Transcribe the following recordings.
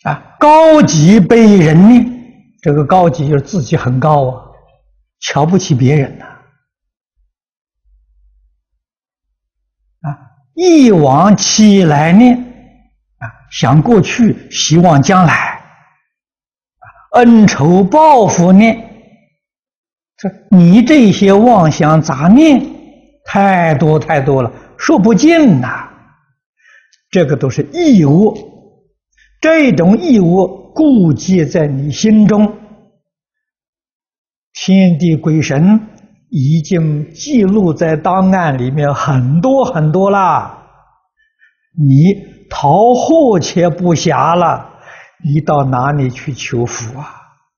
高己被人念，这个高己就是自己很高啊，瞧不起别人呐。忆往期来念，想过去，希望将来，恩仇报复念，你这些妄想杂念太多太多了，说不尽呐。这个都是异恶，这种异恶固结在你心中，天地鬼神已经记录在档案里面很多很多啦，你逃祸且不暇了，你到哪里去求福啊？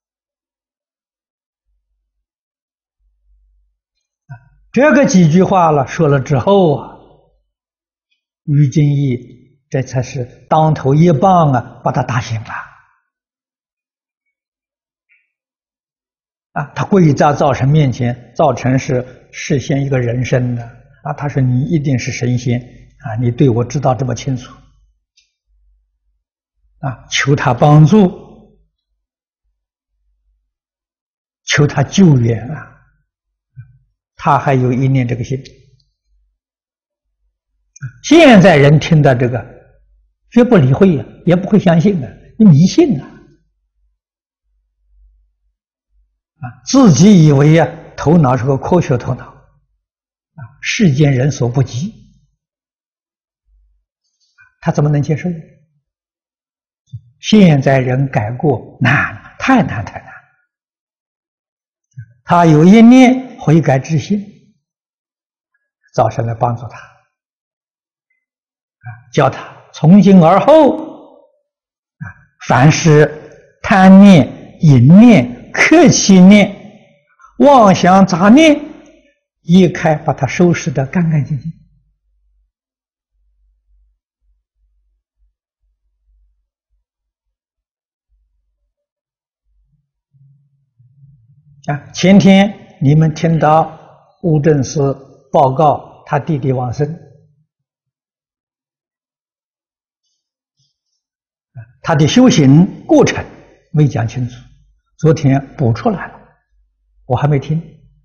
这个几句话了说了之后啊，于金义这才是当头一棒啊，把他打醒了。他跪在灶神面前，灶神是示现一个人身的他说你一定是神仙你对我知道这么清楚求他帮助，求他救援他还有一念这个心。现在人听到这个绝不理会也不会相信你迷信自己以为头脑是个科学头脑世间人所不及，他怎么能接受？现在人改过难，太难太难。他有一念悔改之心，灶神来帮助他教他从今而后凡是贪念、淫念、客气念、妄想杂念一开，把它收拾得干干净净。前天你们听到乌镇司报告他弟弟往生，他的修行过程没讲清楚，昨天补出来了，我还没听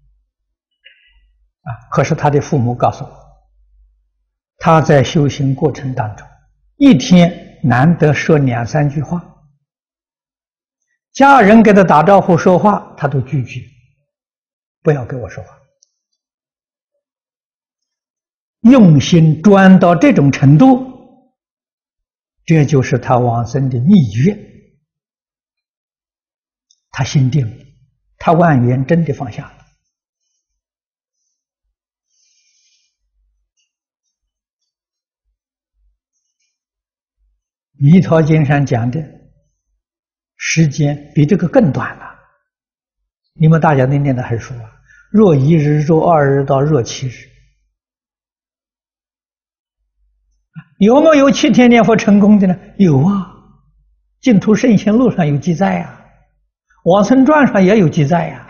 可是他的父母告诉我，他在修行过程当中一天难得说2、3句话，家人给他打招呼说话他都拒绝，不要跟我说话，用心专到这种程度，这就是他往生的秘诀。他心定了，他万缘真的放下了。弥陀经上讲的时间比这个更短了，你们大家都念得很熟若1日、若2日到若7日，有没有7天念佛成功的呢？有净土圣贤录上有记载往生传上也有记载